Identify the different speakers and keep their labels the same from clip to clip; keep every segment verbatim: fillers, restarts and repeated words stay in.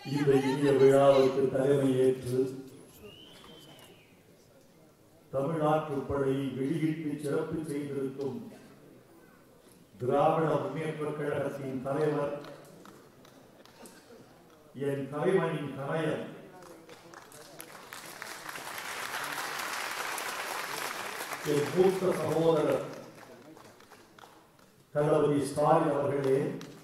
Speaker 1: இந்த இனிய விழாவுக்கு தலைமையேற்று தமிழ்நாட்டு படையை வெளியிட்டு சிறப்பு செய்திருக்கும் திராவிட முன்னேற்ற கழகத்தின் தலைவர் என் தலைவனின் தலைவர் என் மூத்த சகோதரர் தளபதி ஸ்டாலின் அவர்களே,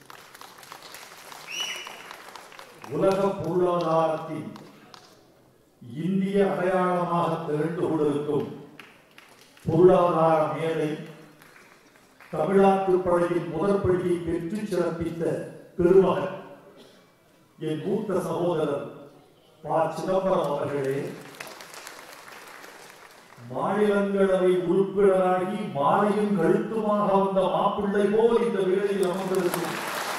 Speaker 1: உலக பொருளாதாரத்தின் இந்திய அடையாளமாக திகழ்ந்து கொண்டிருக்கும் பொருளாதார மேலை தமிழ்நாட்டு படையின் முதற்படியை பெற்று சிறப்பித்த பெருமகன் என் மூத்த சகோதரர் ப. சிதம்பரம் அவர்களே, மாநிலங்களவை உறுப்பினராகி மாலையும் கழுத்துமாக வந்த மாப்பிள்ளை போல் இந்த வேளையில் அமர்ந்திருக்கும்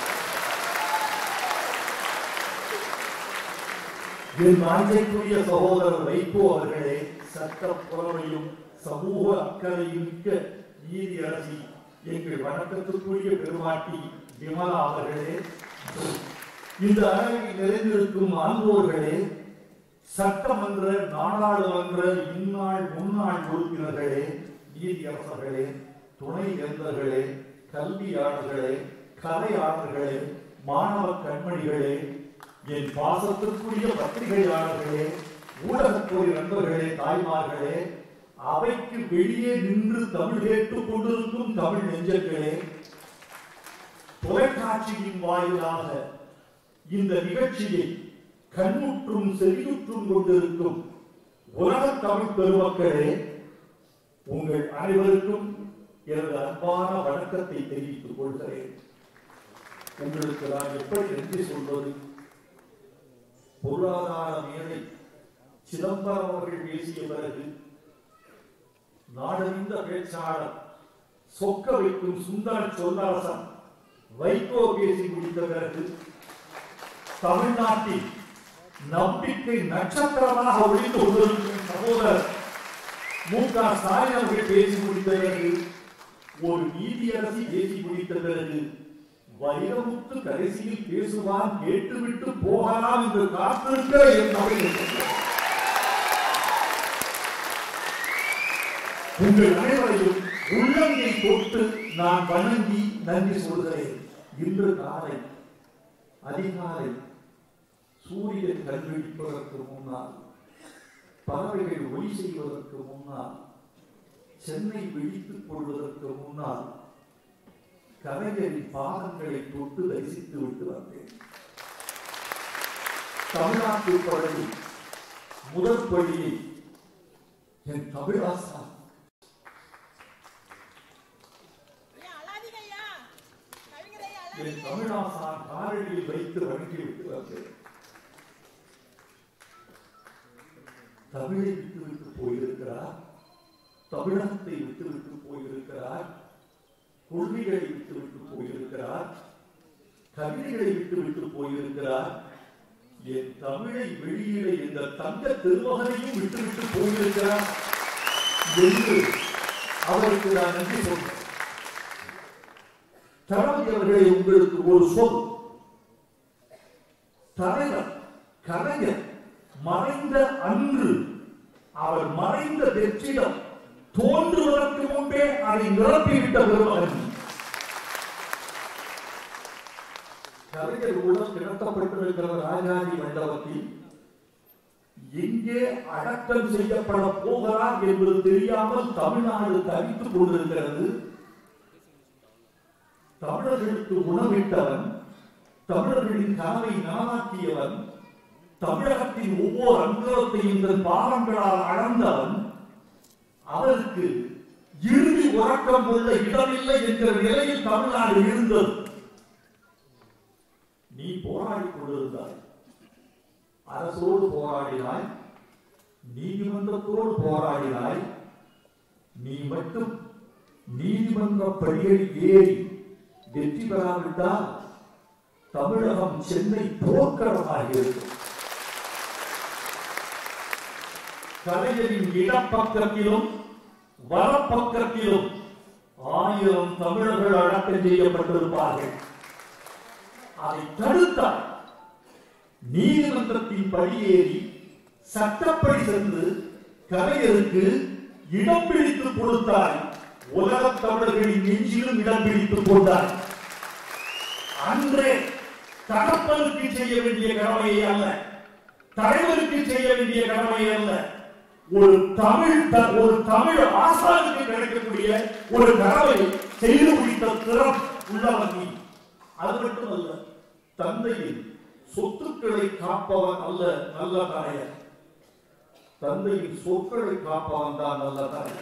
Speaker 1: என் ஆஞ்சைக்குரிய சகோதரர் வைகோ அவர்களே, சட்ட புலமையும் சமூக அக்கறையும் மிக்க நீதி அரசி எங்கள் வணக்கத்திற்குரிய பெருமாட்டி விமலா அவர்களே, இந்த அரங்கில் நிறைந்திருக்கும் ஆண்டோர்களே, சட்டமன்ற நாடாளுமன்ற இந்நாள் முன்னாள் உறுப்பினர்களே, நீதியரசர்களே, துணை வேந்தர்களே, கல்வியாளர்களே, கலையாளர்களே, மாணவ கண்மணிகளே, என் பாசத்திற்குரிய பத்திரிகையாளர்களே, ஊடகத்துறை நண்பர்களே, தாய்மார்களே, அவைக்கு வெளியே நின்று தமிழ் கேட்டுக் கொண்டிருக்கும் தமிழ் நெஞ்சங்களே, தொலைக்காட்சியின் வாயிலாக இந்த நிகழ்ச்சியை கண்முற்றும் செவியுற்றும் கொண்டிருக்கும் உலக தமிழ் பெருமக்களே, உங்கள் அனைவருக்கும் எனது அன்பான வணக்கத்தை தெரிவித்துக் கொள்கிறேன். உங்களுக்கு நான் எப்படி நன்றி சொல்வது? பொருளாதார மேலை சிதம்பரம் அவர்கள் பேசிய பிறகு நாடறிந்த பேச்சாளர் சொக்க வைக்கும் சுந்தர சொல்லாசன் வைகோ பேசி முடித்த பிறகு தமிழ்நாட்டில் நம்பிக்கை நட்சத்திரமாக ஒளிந்து கொண்டிருக்கும் சகோதரர் மு க ஸ்டாலின் அவர்கள் பேசி முடித்த பிறகு ஒரு நீதியரசி பேசி முடித்த பிறகு வைரமுத்து கடைசியில் பேசுவான், கேட்டுவிட்டு போகலாம் என்று காத்திருக்க என் உங்கள் அனைவரையும் உள்ளங்கை தொட்டு நான் வணங்கி நன்றி சொல்கிறேன். இன்று காலை அதிகாலை சூரியன் கல்விப்பதற்கு முன்னால், பறவைகள் ஒளி செய்வதற்கு முன்னால், சென்னை விழித்துக் கொள்வதற்கு முன்னால் கலைஞரின் பாதங்களை தொட்டு தரிசித்து விட்டு வந்தேன். தமிழ்நாட்டு படையில் முதல் பள்ளியை என் தமிழாசா என் தமிழாசான் காரடியில் வைத்து வணங்கி விட்டு வந்தேன். தமிழை விட்டுவிட்டு போயிருக்கிறார், தமிழகத்தை விட்டுவிட்டு போயிருக்கிறார், கொள்கைகளை விட்டுவிட்டு போயிருக்கிறார், கவிதைகளை விட்டுவிட்டு போயிருக்கிறார், என் தமிழை வெளியிட இந்த தங்க திருமகனையும் விட்டுவிட்டு போயிருக்கிறார் என்று அவருக்கு நான் நன்றி சொல்றேன். தளபதி அவர்களை உங்களுக்கு ஒரு சொல். தலைவர் கலைஞர் மறைந்த அன்று அவர் மறைந்த வெற்றிடம் தோன்றுவதற்கு முன்பே அதை நிரப்பிவிட்ட பெருமகன். கலைஞர் உடன் கிடத்தப்பட்டிருக்கிற ராஜாஜி மண்டபத்தில் எங்கே அடக்கம் செய்யப்பட போகிறார் என்பது தெரியாமல் தமிழ்நாடு தவித்துக் கொண்டிருக்கிறது. தமிழர்களுக்கு உணவிட்டவன், தமிழர்களின் கனவை நனவாக்கியவன், தமிழகத்தின் ஒவ்வொரு அங்கத்தையும் தன் பாவங்களால் அளந்தவன், அவருக்கு இறுதி உறக்கம் கொள்ள இடமில்லை என்கிற நிலையில் தமிழ்நாடு இருந்தது. நீ போராடி கொண்டிருந்தாய், அரசோடு போராடினாய், நீதிமன்றத்தோடு போராடினாய். நீ மட்டும் நீதிமன்ற படிகளில் ஏறி வெற்றி பெறாவிட்டால் தமிழகம் சென்னை போர்க்களமாக இருக்கும். கலைஞரின் இடப்பக்கத்திலும் வலப்பக்கத்திலும் ஆயிரம் தமிழர்கள் அடக்கம் செய்யப்பட்டிருப்பார்கள். அதை தடுத்தார். நீதிமன்றத்தின் படியேறி சட்டப்படி சென்று கலைஞருக்கு இடம் பிடித்து கொடுத்தாய். உலகத் தமிழர்களின் நெஞ்சிலும் இடம் பிடித்துக் கொண்டார். அன்றே தகப்பனுக்கு செய்ய வேண்டிய கடமையை அல்ல, தலைவருக்கு செய்ய வேண்டிய கடமையை அல்ல, ஒரு தமிழ் ஒரு தமிழ் ஆசானுக்கு கிடைக்கக்கூடிய ஒரு கடமை செய்து முடித்த திறம் உள்ளவன் நீ. அது மட்டுமல்ல, தந்தையின் சொத்துக்களை காப்பவன் அல்ல நல்ல தாயர், தந்தையின் சொற்களை காப்பவன் தான் நல்ல தாயர்.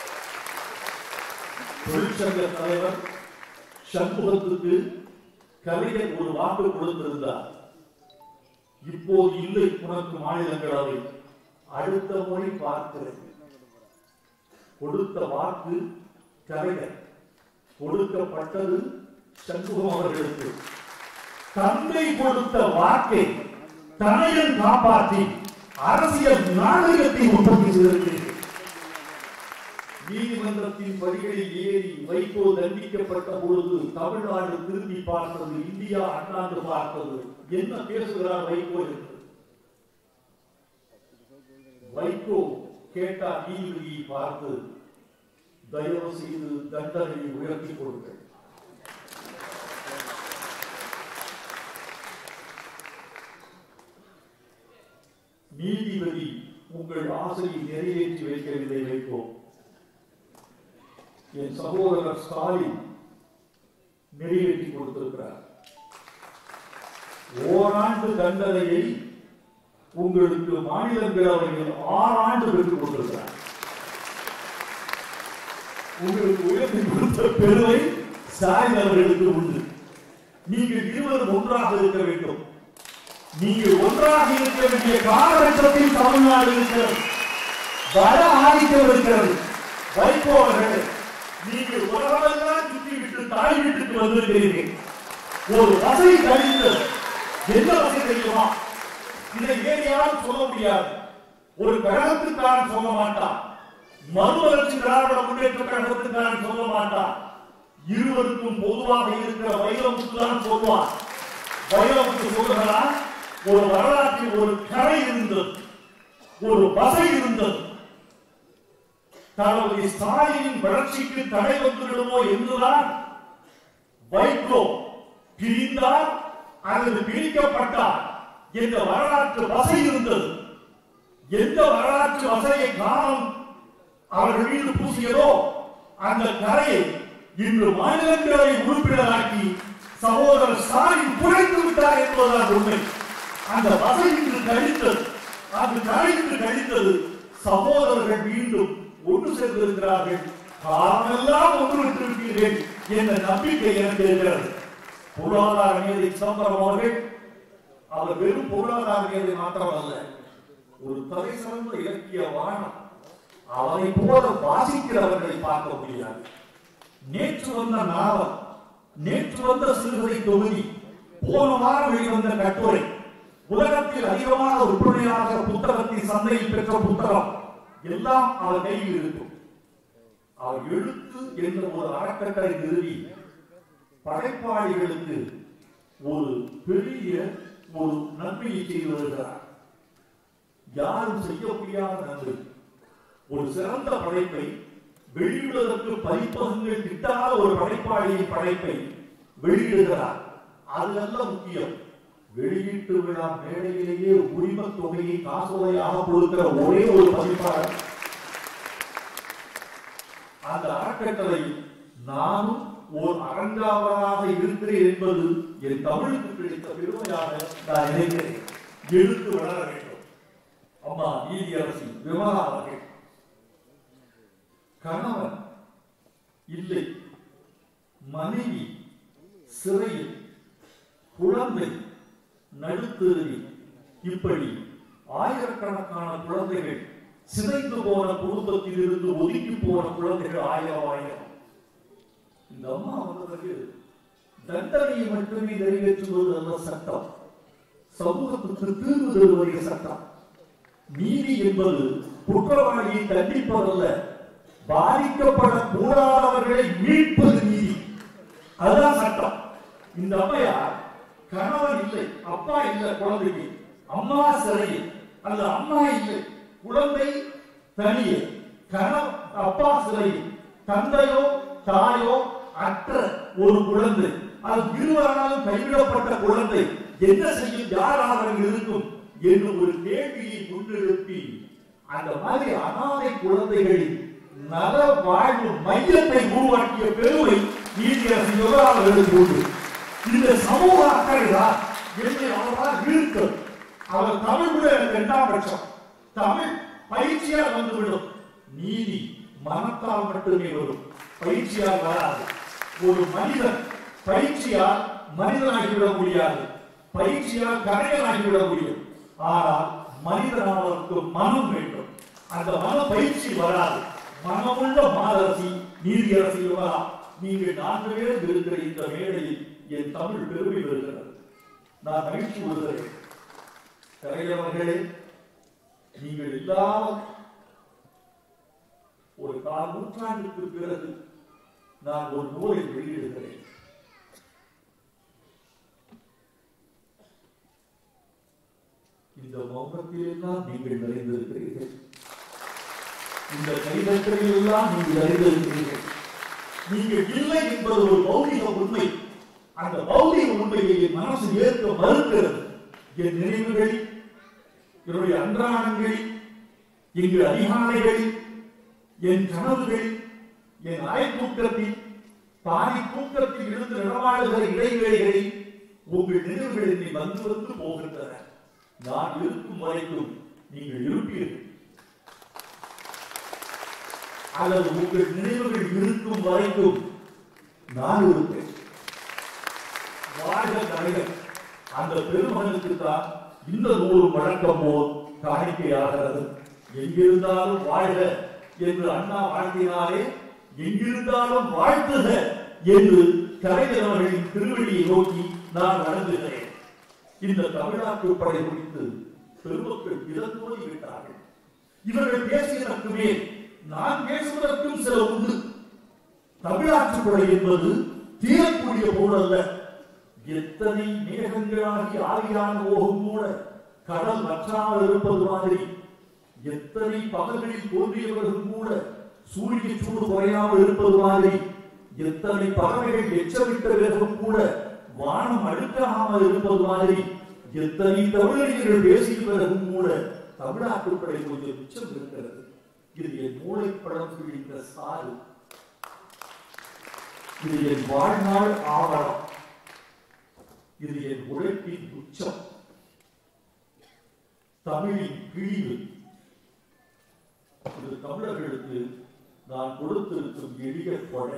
Speaker 1: தொழிற்சங்க தலைவர் சண்முகத்துக்கு கலைஞர் ஒரு வாக்கு கொடுத்திருந்தார். இப்போது இல்லை உனக்கு மாநிலங்களவை, அடுத்த முறை பார்க்கிறேன். கொடுத்த வாக்கு கலைஞர், கொடுக்கப்பட்டது சண்முகம் அவர்களுக்கு. தந்தை கொடுத்த வாக்கை தனையன் காப்பாற்றி அரசியல் நாடகத்தை உற்பத்தி செய்திருக்கிறீர்கள். நீதிமன்றத்தின் படிகளில் ஏறி வைகோ தண்டிக்கப்பட்ட பொழுது தமிழ்நாடு திரும்பி பார்த்தது, இந்தியா அண்ணாந்து பார்த்தது. என்ன பேசுகிறார் வைகோ என்று வைகோ கேட்டார் நீதிபதியை பார்த்து, தயவு செய்து தண்டனையை உயர்த்தி கொடுங்கள். நீதிபதி உங்கள் ஆசையை நிறைவேற்றி வைக்கவில்லை வைகோ. என் சகோதரர் ஸ்டாலின் நிறைவேற்றி கொடுத்திருக்கிறார். ஓராண்டு தண்டனையை உங்களுக்கு மாநிலங்களவையில் ஆறு ஆண்டு பெற்றுக் கொடுத்திருக்கிறார். உங்களுக்கு உயர்த்தி கொடுத்த பெருமை ஸ்டாலின் அவர்களுக்கு உண்டு. நீங்கள் இருவரும் ஒன்றாக இருக்க வேண்டும். நீங்கள் ஒன்றாக இருக்க வேண்டிய காலகட்டத்தில் தமிழ்நாடு இருக்கிறது, வட ஆதிக்கம் இருக்கிறது. வைகோ அவர்கள், நீங்கள் உலகமெல்லாம் சுற்றிவிட்டு தாய் வீட்டுக்கு வந்திருக்கிறீர்கள். ஒரு வசை கழிந்தது. என்ன வசை தெரியுமா? இதை ஏறியாலும் சொல்ல முடியாது. ஒரு கழகத்துக்காரன் சொல்ல மாட்டான், மறுமலர்ச்சி திராவிட முன்னேற்ற கழகத்துக்காரன் சொல்ல மாட்டான். இருவருக்கும் பொதுவாக இருக்கிற வைரமுத்து தான் சொல்வார். வைரமுத்து சொல்லுகிறான், ஒரு வரலாற்றில் ஒரு கரை இருந்தது, ஒரு வசை இருந்தது. தளபதி ஸ்டாலினின் வளர்ச்சிக்கு தடை வந்துவிடுமோ என்றுதான் வைகோ பிரிந்தார் அல்லது பிரிக்கப்பட்டார் என்ற வரலாற்று வசை இருந்தது. எந்த வரலாற்று வசையை காலம் அவர்கள் மீது பூசியதோ அந்த கரையை இன்று மாநிலங்களவை உறுப்பினராக்கி சகோதரர் ஸ்டாலின் குறைத்து விட்டார் என்பதுதான் உண்மை. அந்த வசை இன்று கழித்தது, அந்த கரை இன்று கழித்தது. சகோதரர்கள் மீண்டும் ஒன்று சேர்ந்திருக்கிறார்கள். காலமெல்லாம் ஒன்று விட்டிருக்கிறீர்கள் என்ற நம்பிக்கை எனக்கு இருக்கிறது. பொருளாதார மேதை சிதம்பரம் அவர்கள், அவர் வெறும் பொருளாதார மேதை மாத்திரமல்ல, ஒரு தலை சிறந்த இலக்கிய வானம். அவரை போல வாசிக்கிறவர்களை பார்க்க முடியாது. நேற்று வந்த நாவல், நேற்று வந்த சிறுகதை தொகுதி, போன வாரம் வெளிவந்த கட்டுரை, உலகத்தில் அதிகமான விற்பனையாக புத்தகத்தின் சந்தையில் பெற்ற புத்தகம் எல்லாம் அவர் கையில் இருக்கும். அவர் எழுத்து என்ற ஒரு அறக்கட்டளை நிறுவி படைப்பாளிகளுக்கு ஒரு பெரிய ஒரு நன்மையை செய்து வருகிறார். யாரும் செய்ய முடியாத நன்மை. ஒரு சிறந்த படைப்பை வெளியிடுவதற்கு பதிப்பகங்கள் கிட்டாத ஒரு படைப்பாளியின் படைப்பை வெளியிடுகிறார். அது அல்ல முக்கியம். வெளியீட்டு விழா மேடையிலேயே உரிம தொகையை காசோலையாக கொடுக்கிற ஒரே ஒரு பதிப்பாளர். அந்த அறக்கட்டளை நானும் ஒரு அரங்காவலாக இருக்கிறேன் என்பது என் தமிழுக்கு கிடைத்த பெருமையாக நான் நினைக்கிறேன். எழுத்து வளர வேண்டும். அம்மா நீதியரசி விமலா அவர்கள், கணவன் இல்லை, மனைவி சிறையில், குழந்தை நடுத்தருவி, இப்படி ஆயிரக்கணக்கான குழந்தைகள், சிதைந்து போன குடும்பத்தில் இருந்து ஒதுக்கி போன குழந்தைகள் ஆயிரம் ஆயிரம். இந்த அம்மா வந்ததற்கு தண்டனையை மட்டுமே நிறைவேற்றுவது அல்ல சட்டம், சமூகத்துக்கு தீர்வு தருவதே சட்டம். நீதி என்பது குற்றவாளியை தண்டிப்பதல்ல, பாதிக்கப்படக்கூடாதவர்களை மீட்பது நீதி. அதுதான் சட்டம். இந்த அம்மையார் கணவன் இல்லை, அப்பா இல்லை, குழந்தைக்கு அம்மா சிறையில் அல்லது அம்மா இல்லை, குழந்தை தனியே, கணவன் அப்பா சிறையில், தந்தையோ தாயோ அற்ற ஒரு குழந்தை, அது இருவராலும் கைவிடப்பட்ட குழந்தை என்ன செய்யும், யாராக இருக்கும் என்று ஒரு கேள்வியை முன்னெடுப்பி அந்த மாதிரி அனாதை குழந்தைகளின் நல வாழ்வு மையத்தை உருவாக்கிய பெருமை நீதியரசு யுவராஜர்களுக்கு உண்டு. இந்த சமூக அக்கறைதான் என்று அவரால் இருக்கு. அவர் தமிழ் கூட இரண்டாம் பட்சம், தமிழ் பயிற்சியால் வந்துவிடும், நீதி மனத்தால் மட்டுமே வரும், பயிற்சியால் வராது. ஒரு மனிதன் பயிற்சியால் மனிதனாகிவிட முடியாது, பயிற்சியால் கலைஞனாகிவிட முடியும். ஆனால் மனிதனாவதற்கு மனம் வேண்டும், அந்த மன பயிற்சி வராது. மனமுள்ள மாதரசி நீதியரசி யுவரா, நீங்கள் நான்கு பேர் இருக்கிற இந்த மேடையில் என் தமிழ் பெருமை பெறுகிறது. நான் மகிழ்ச்சி கொள்கிறேன். கலைஞர்களே, நீங்கள் இல்லாத ஒரு கால் நூற்றாண்டுக்கு பிறகு நான் ஒரு நூலை வெளியிடுகிறேன். இந்த மௌனத்தில் எல்லாம் நீங்கள் நிறைந்திருக்கிறீர்கள், இந்த கைதட்டலில் எல்லாம் நீங்கள் அறிந்திருக்கிறீர்கள். நீங்கள் இல்லை என்பது ஒரு பௌதிக உண்மை. அந்த பௌதிக உண்மையை என் மனசு ஏற்க மறுக்கிறது. என் நினைவுகளில், என்னுடைய அன்றாடங்களில், எங்கள் அதிகாலைகளில், என் கனவுகளில், என் அரை தூக்கத்தில், பாதி தூக்கத்தில் இருந்து நடமாடுகிற இடைவேளைகளில் உங்கள் நினைவுகள் என்னை வந்து வந்து போகின்றன. நான் இருக்கும் வரைக்கும் நீங்கள் இருப்பீர்கள், அல்லது உங்கள் நினைவுகள் இருக்கும் வரைக்கும் நான் இருப்பேன். வாழ்க கலைஞர், அந்த பெருமகனுக்கு தான் இந்த நூறு வழக்கம் போல் காணிக்கையாகிறது. எங்கிருந்தாலும் வாழ்க என்று அண்ணா வாழ்த்தினாலே, எங்கிருந்தாலும் வாழ்த்துக என்று கலைஞர் அவர்களின் திருவடியை நோக்கி நான் வணங்குகிறேன். இந்த தமிழ்நாட்டு படை குறித்து பெருமக்கள் இறந்தோடி விட்டார்கள். இவர்கள் பேசியதற்கு மேல் நான் பேசுவதற்கும் சில உண்டு. தமிழ்நாட்டு படை என்பது தீரக்கூடிய போல் அல்ல. எத்தனை மேகங்களாகி ஆவியான போகும் கூட கடல் வற்றாமல் இருப்பது மாதிரி, எத்தனை பகல்களில் தோன்றியவர்கள் கூட சூரிய சூடு குறையாமல் இருப்பது மாதிரி, எத்தனை பறவைகள் எச்சரித்த வேகம் கூட வானம் அழுக்காமல் இருப்பது மாதிரி, எத்தனை தமிழறிஞர்கள் பேசிய பிறகும் கூட தமிழ்நாட்டு படை கொஞ்சம் மிச்சம் இருக்கிறது. இது என் மூளைப்படம் பிடித்த சாறு, இது என் வாழ்நாள் ஆவணம், இது என் உழைப்பின் உச்சம், தமிழின் கிழிவு. இது தமிழர்களுக்கு நான் கொடுத்திருக்கும் எளிய கொடை.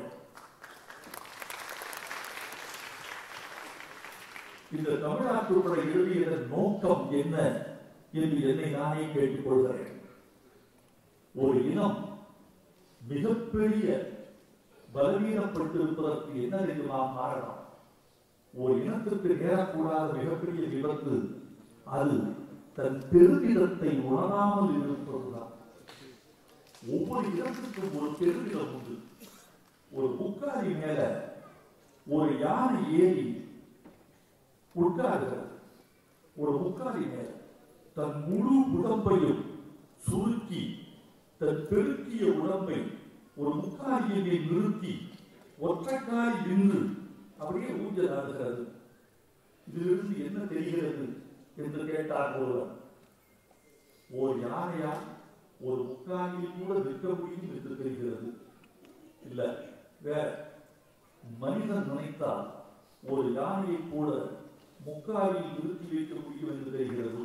Speaker 1: இந்த தமிழ்நாட்டு படை எழுதியதன் நோக்கம் என்ன என்று என்னை நானே கேட்டுக் கொள்கிறேன். ஒரு இனம் மிகப்பெரிய பலவீனப்பட்டிருப்பதற்கு என்ன தெரியுமா காரணம்? ஒரு இனத்திற்கு நேரக்கூடாத மிகப்பெரிய விபத்து அது தன் பெருமிதத்தை உணராமல் இருப்பதுதான். ஒவ்வொரு இனத்துக்கும் ஒரு பெருமிதம் உண்டு. ஒரு முக்காலி மேல ஒரு யானை ஏறி உட்காருகிறது. ஒரு முக்காலி மேல தன் முழு உடம்பையும் சுருக்கி, தன் பெருக்கிய உடம்பை ஒரு முக்காலியை நிறுத்தி ஒற்றைக்காலி நின்று அப்படியே ஊஞ்சல் ஆடுகிறது. இதிலிருந்து என்ன தெரிகிறது என்று கேட்டார் ஒருவர். ஒரு யானையால் ஒரு முக்காலியில் கூட நிற்க முடியும் என்று தெரிகிறது. இல்ல, வேற மனிதன் நினைத்தால் ஒரு யானையை கூட முக்காலில் நிறுத்தி வைக்க முடியும் என்று தெரிகிறது.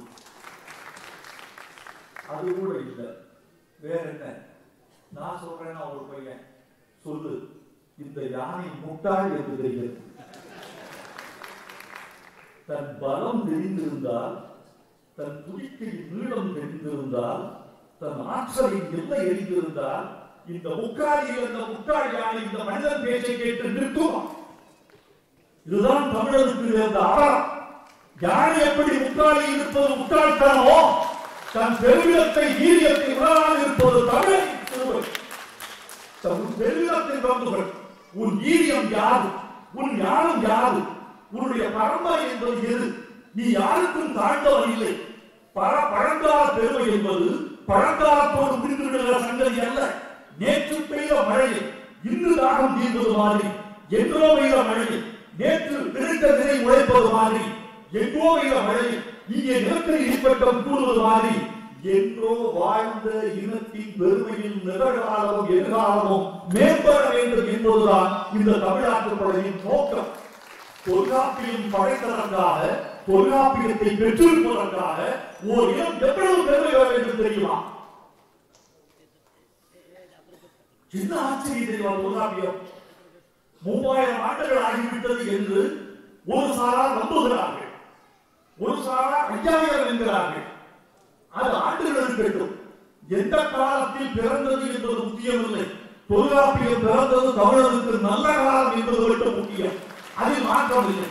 Speaker 1: அது கூட இல்லை. வேற என்ன? நான் சொல்றேன்னா ஒரு பையன் சொல்லு, இந்த யானை முட்டாள் என்று தெரிகிறது. தன் பலம் தெரிந்திருந்தால், தன் துடிக்கையின் நீளம் தெரிந்திருந்தால், தன் ஆற்றலின் எல்லை எரிந்திருந்தால், இந்த முக்காலியில் அந்த முட்டாள் யானை இந்த மனிதன் பேச்சை கேட்டு நிற்கும். இதுதான் தமிழருக்கு இருந்த ஆழம். யானை எப்படி முக்காலியில் இருப்பது முட்டாள்தனமோ, தன் பெருமிதத்தை வீரியத்தை உணராமல் இருப்பது தமிழ் சிறுவர். தன் பெருமிதத்தை வந்துகள். உன் வீரியம் யாது? உன் ஞானம் யாது? உன்னுடைய பரம்பரை என்பது எது? நீ யாருக்கும் தாழ்ந்தவன் இல்லை. பர பழங்கால பெருமை என்பது பழங்காலத்தோடு முடிந்துவிடுகிற சங்கதி அல்ல. நேற்று பெய்த மழையில் இன்று தாகம் தீர்வது மாதிரி, என்றோ பெய்த மழையில் நேற்று நிறுத்த நிலை உழைப்பது மாதிரி, எங்கோ பெய்த மழையில் இங்கே நிலக்கரி இடிப்பட்டம் கூடுவது மாதிரி, என்றோ வாழ்ந்த இனத்தின் பெருமையில் நிகழ்காலமும் எதிர்காலமும் மேம்பட வேண்டும் என்பதுதான் இந்த தமிழ்நாட்டு படையின் நோக்கம். தொல்காப்பியம் படைத்ததற்காக, தொல்காப்பியத்தை பெற்றிருப்பதற்காக ஒரு இனம் எவ்வளவு பெருமை பெற வேண்டும் தெரியுமா? சின்ன ஆச்சரியம் தெரியுமா? தொல்காப்பியம் மூவாயிரம் ஆண்டுகள் ஆகிவிட்டது என்று ஒரு சாரார் நம்புகிறார்கள், ஒரு சாரார் ஐயாயிரம் என்கிறார்கள். அது ஆண்டுகள் இருக்கட்டும், எந்த காலத்தில் பிறந்தது என்பது முக்கியமில்லை. தொல்காப்பியம் பிறந்தது தமிழருக்கு நல்ல காலம் என்பது மட்டும் முக்கியம். அதில் மாற்றம் இல்லை.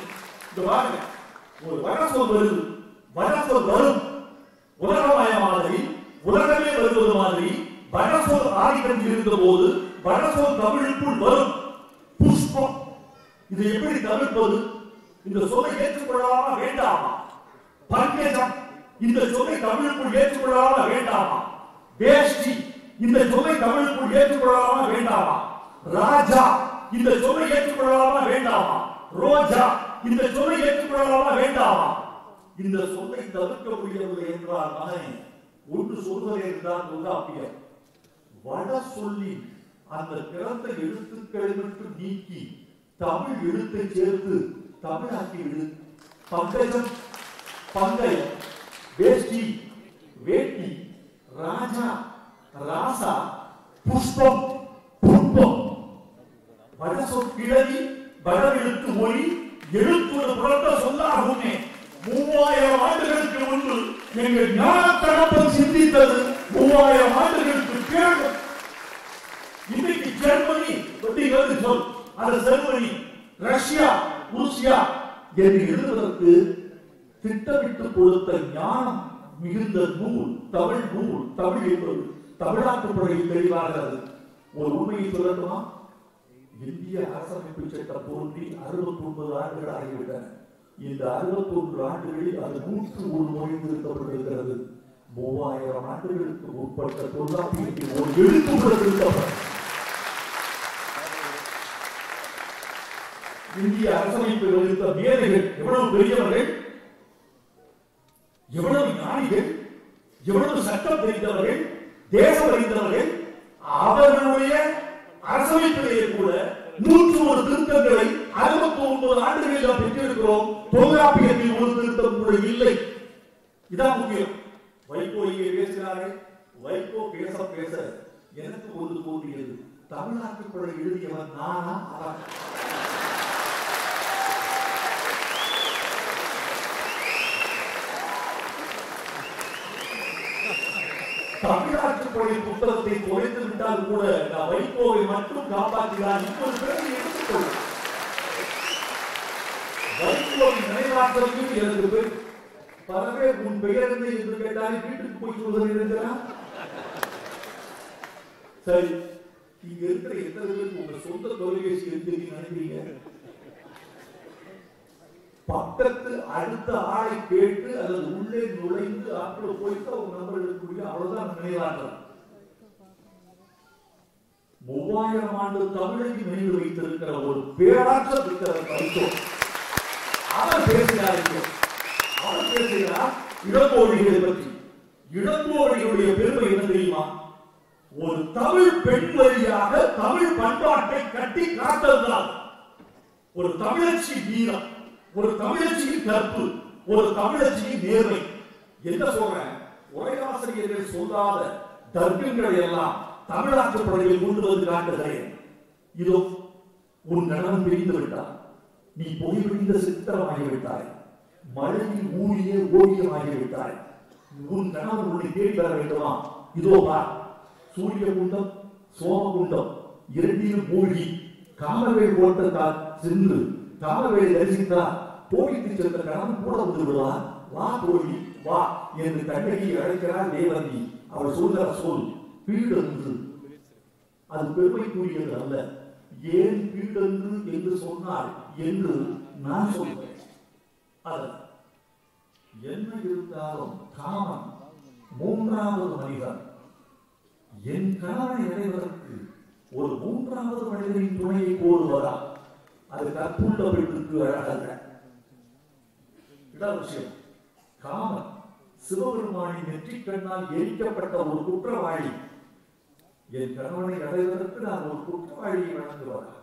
Speaker 1: ஒரு வடசொல் வருது, வடசொல் வரும். உலகமயமானது உலகமே வருவது மாதிரி வடசொல் ஆதிக்கம் இருந்த போது வடசொல் தமிழுக்குள் வரும். புஷ்பம், இது எப்படி தவிர்ப்பது? இந்த சொல்லை ஏற்றுக்கொள்ளலாமா வேண்டாமா? பங்கஜம், இந்த சொல்லை தமிழுக்குள் ஏற்றுக்கொள்ளலாமா வேண்டாமா? வேஷ்டி, இந்த சொல்லை தமிழுக்குள் ஏற்றுக்கொள்ளலாமா வேண்டாமா? ராஜா, இந்த சொல்லை ஏற்றுக்கொள்ளலாமா வேண்டாமா? ரோஜா, இந்த சொல்லை ஏற்றுக்கொள்ளலாமா வேண்டாமா? இந்த சொல்லை தவிர்க்க முடியவில்லை என்றால் மகனே, ஒன்று சொல்வதே என்றால் தொல்காப்பியம். வட சொல்லி அந்த பிறந்த எழுத்துக்களை மட்டும் நீக்கி தமிழ் எழுத்தை சேர்த்து தமிழாக்கி விடு. பங்கஜம், பங்கயம், வேஷ்டி, வேட்டி, ராஜா, ராசா, புஷ்பம், புஷ்பம். வட சொல் கிழவி, வட எழுத்து மொழி, எழுத்துவது புறத்த சொல்லாகுமே. மூவாயிரம் ஆண்டுகளுக்கு முன்பு எங்கள் ஞான தகப்பன் சிந்தித்தது மூவாயிரம் ஆண்டுகளுக்கு பிறகு. இன்னைக்கு ஜெர்மனி பற்றி சொல், அது ஜெர்மனி, ரஷ்யா, ரூசியா என்று எழுதுவதற்கு திட்டமிட்டு கொடுத்த ஞானம் மிகுந்த நூல் தமிழ் நூல். தமிழ் என்பது தமிழ்நாட்டு படையில் தெளிவாகிறது. ஒரு உண்மையை சொல்லட்டுமா? இந்திய அரசமைப்பு சட்டம் தோன்றி அறுபத்தி ஒன்பது ஆண்டுகள் ஆகிவிட்டன. இந்த அறுபத்தி ஒன்று ஆண்டுகளில் அது நூற்று ஒரு மொழி திருத்தப்பட்டிருக்கிறது. மூவாயிரம் ஆண்டுகளுக்கு உட்பட்ட தொல்காப்பியத்தில் ஒரு எழுத்து கூட திருத்தப்பட்டது. இந்திய அரசமைப்பில் இருந்த மேதைகள் எவ்வளவு பெரியவர்கள், எவ்வளவு ஞானிகள், எவ்வளவு சட்டம் தெரிந்தவர்கள், தேசம் அறிந்தவர்கள். அவர்களுடைய அரசமைப்பிலேயே கூட நூற்று ஒரு திருத்தங்களை அறுபத்தி ஒன்பது ஆண்டுகளில் நாம் பெற்றிருக்கிறோம். தொல்காப்பியத்தில் ஒரு திருத்தம் கூட இல்லை. இதான் முக்கியம். வைகோ இங்கே பேசுகிறார்கள். வைகோ பேச பேச எனக்கு ஒன்று தோன்றியது, தமிழ்நாட்டு படை எழுதியவன் நானா? தமிழ்நாட்டு படை புத்தகத்தை குறைத்து விட்டால் கூட நான் வைகோவை மட்டும் காப்பாற்றினார். இப்போது பிறகு எடுத்துக்கொள்ள வைகோவின் நினைவாற்றலுக்கு எனக்கு பேர் பல பேர் உன் பெயர் என்ன என்று கேட்டாலே வீட்டுக்கு போய் சொல்வது இருக்கிறான். சரி, இங்க இருக்கிற எத்தனை பேருக்கு உங்க சொந்த தொலைபேசி இருக்கு நினைக்கிறீங்க? பக்கத்து அடுத்த ஆளை கேட்டு அல்லது உள்ளே நுழைந்து ஆட்கள் போயிட்டு அவங்க நம்பர் எடுக்கக்கூடிய அவ்வளவுதான் நினைவாற்றல். மூவாயிரம் ஆண்டு தமிழை நினைவு வைத்திருக்கிற ஒரு பேராற்றல் இருக்கிற வைகோ. அவர் பேசுகிறார்கள், அவர் பேசுகிறார் இளங்கோவடிகளை பற்றி. இளங்கோவடிகளுடைய பெருமை என்ன தெரியுமா? ஒரு தமிழ் பெண் வழியாக தமிழ் பண்பாட்டை கட்டி காத்ததுதான். ஒரு தமிழச்சி வீரம், ஒரு தமிழச்சியின் கற்பு, ஒரு தமிழச்சியின் நேர்மை. என்ன சொல்றேன்? உரையாசிரியர்கள் சொல்லாத தர்க்கங்களை எல்லாம் தமிழ்நாட்டு படையில் கொண்டு வந்து காட்டுகிறேன். இதோ உன் கணவன் பிரிந்து விட்டார், நீ பொய்பிடிந்த சித்திரமாகிவிட்டாய், மழையில் ஊழிய ஓவியமாகிவிட்டாய். உன் கணவன் உன்னை தேடி பெற வேண்டுமா? இதோ பார், சூரிய குண்டம் சோமகுண்டம் இரண்டிலும் மூழ்கி காமவேல் ஓட்டத்தால் சென்று காமவேலை தரிசித்தார். போயிட்டு சென்ற கணவன் கூட வந்து விடுவார். வா தோழி வா என்று கண்ணகியை அழைக்கிறார் தேவந்தி. அவள் சொல்கிற சொல் பீடன்று. அது பெருமைக்குரியது அல்ல. ஏன் பீடன்று என்று சொன்னார் என்று நான் சொல்றேன். அது என்ன இருந்தாலும் காமன் மூன்றாவது மனிதன். என் கணவனை அடைவதற்கு ஒரு மூன்றாவது மனிதனின் துணையை கோருவதா? அது கற்புள்ள பெண்ணுக்கு அழகல்ல. இதான் விஷயம். காமன் சிவபெருமானின் நெற்றிக் கண்ணால் எரிக்கப்பட்ட ஒரு குற்றவாளி. என் கணவனை அடைவதற்கு நான் ஒரு குற்றவாளியை வழங்குவதா?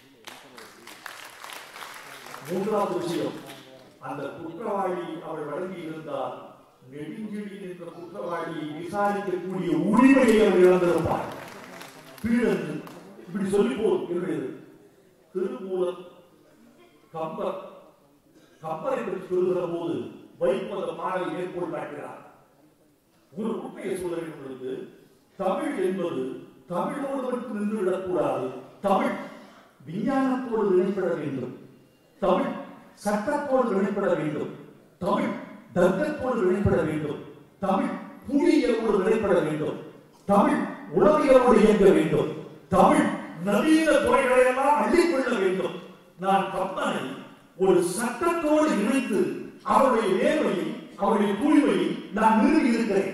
Speaker 1: மூன்றாவது விஷயம், அந்த குற்றவாளி அவள் வழங்கி இருந்தால் நெடுஞ்செழி என்ற குற்றவாளியை விசாரிக்கக்கூடிய உரிமையை அவள் இழந்திருப்பார். இப்படி சொல்லி போது திருமூலர் கம்பர் கம்பரை பற்றி சொல்லுகிற போது வைப்பத பாடலை மேற்கோள் காட்டுகிறார். ஒரு உண்மையை சொல்லுகிற பொழுது தமிழ் என்பது தமிழோடு மட்டும் நின்று விடக்கூடாது. தமிழ் விஞ்ஞானத்தோடு இணைப்பட வேண்டும். தமிழ் சட்டத்தோடு இணைப்பட வேண்டும். தமிழ் தர்க்கத்தோடு இணைப்பட வேண்டும். தமிழ் புவியியலோடு இணைப்பட வேண்டும். தமிழ் உளவியலோடு இயங்க வேண்டும். தமிழ் நவீன துறைகளை எல்லாம் அள்ளிக்கொள்ள வேண்டும். நான் கம்பனை ஒரு சட்டத்தோடு இணைத்து அவருடைய நேர்மையை அவருடைய தூய்மையை நான் நிறுவி இருக்கிறேன்.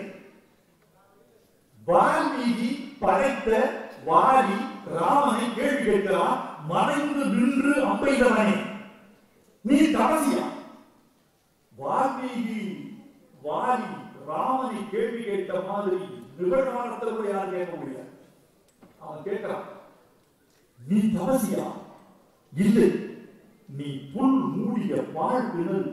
Speaker 1: வால்மீகி படைத்த வாலி ராமனை கேள்வி கேட்கிறான், மறைந்து நின்று அம்பெய்தவனே நீ தபசியா? வால்மீகி வாலி ராமனை கேள்வி கேட்ட மாதிரி நிகழ்காலத்தில் கூட யாரும் கேட்க முடியாது. அவன் கேட்கிறான், நீ தபசியா? இல்லை, நீ புல் மூடிய வாழ்வினல்.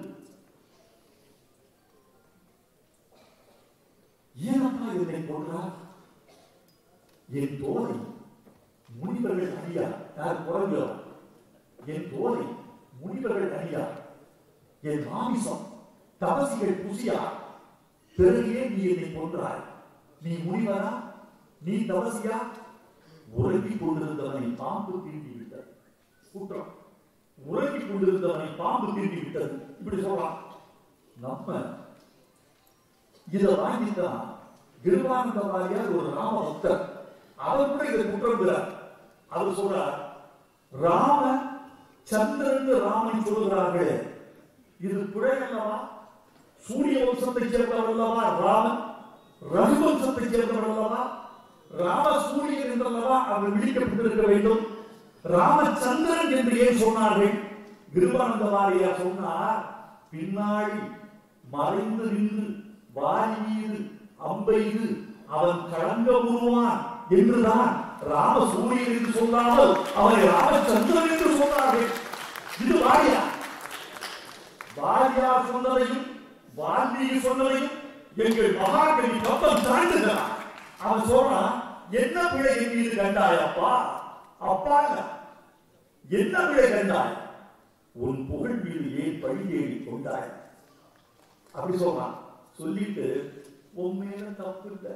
Speaker 1: ஏனப்பா என்னை கொன்றார்? என் தோலை முனிவர்கள் அணியா. யார் குறைந்தவர்? என் தோலை முனிவர்கள் அணியா. என் மாமிசம் தபசிகள் புசியா. பிறகே நீ என்னை கொன்றாய். நீ முனிவரா? நீ தபசியா? உறங்கிக் கொண்டிருந்தவனை பாம்பு தீண்டி விட்டது. குற்றம். உறங்கிக் கொண்டிருந்தவனை பாம்பு தீண்டி விட்டது. இப்படி சொல்றான். நம்ம இதை வாங்கித்தான் கிருபானந்த வாரியார் ஒரு ராம பக்தர். அவர் கூட இதை குற்றம். அவர் சொல்றார், ராம சந்திரன் ராமன் சொல்லுகிறார்களே, இது பிழை அல்லவா? சூரிய வம்சத்தை சேர்ந்தவர் அல்லவா ராமன்? ரகுவம்சத்தை சேர்ந்தவர் அல்லவா? ராம சூரியன் என்றல்லவா அவர் விழிக்கப்பட்டிருக்க வேண்டும். ராமச்சந்திரன் என்று ஏன் சொன்னார்கள்? கிருபானந்த வாரியார் சொன்னார், பின்னாடி மறைந்து நின்று வாரி மீது அம்பெய்து அவன் கலங்க உருவான் என்றுதான் ராம சூரியன் என்று சொன்னாமல் அவரை ராமச்சந்திரன் என்று சொன்னார்கள். இது வாரியா வாரியா சொன்னதையும் வால்மீகி சொன்னதையும் எங்கள் மகாகவி கம்பன் தாண்டுகிறார். அவன் சொல்றான், என்ன பிழை என் மீது கண்டாய் அப்பா? அப்பா என்ன பிழை கண்டாய்? உன் புகழ் மீது ஏன் பழி ஏறி கொண்டாய்? அப்படி சொல்றான். சொல்லிட்டு உன் மேல தப்பு இல்லை,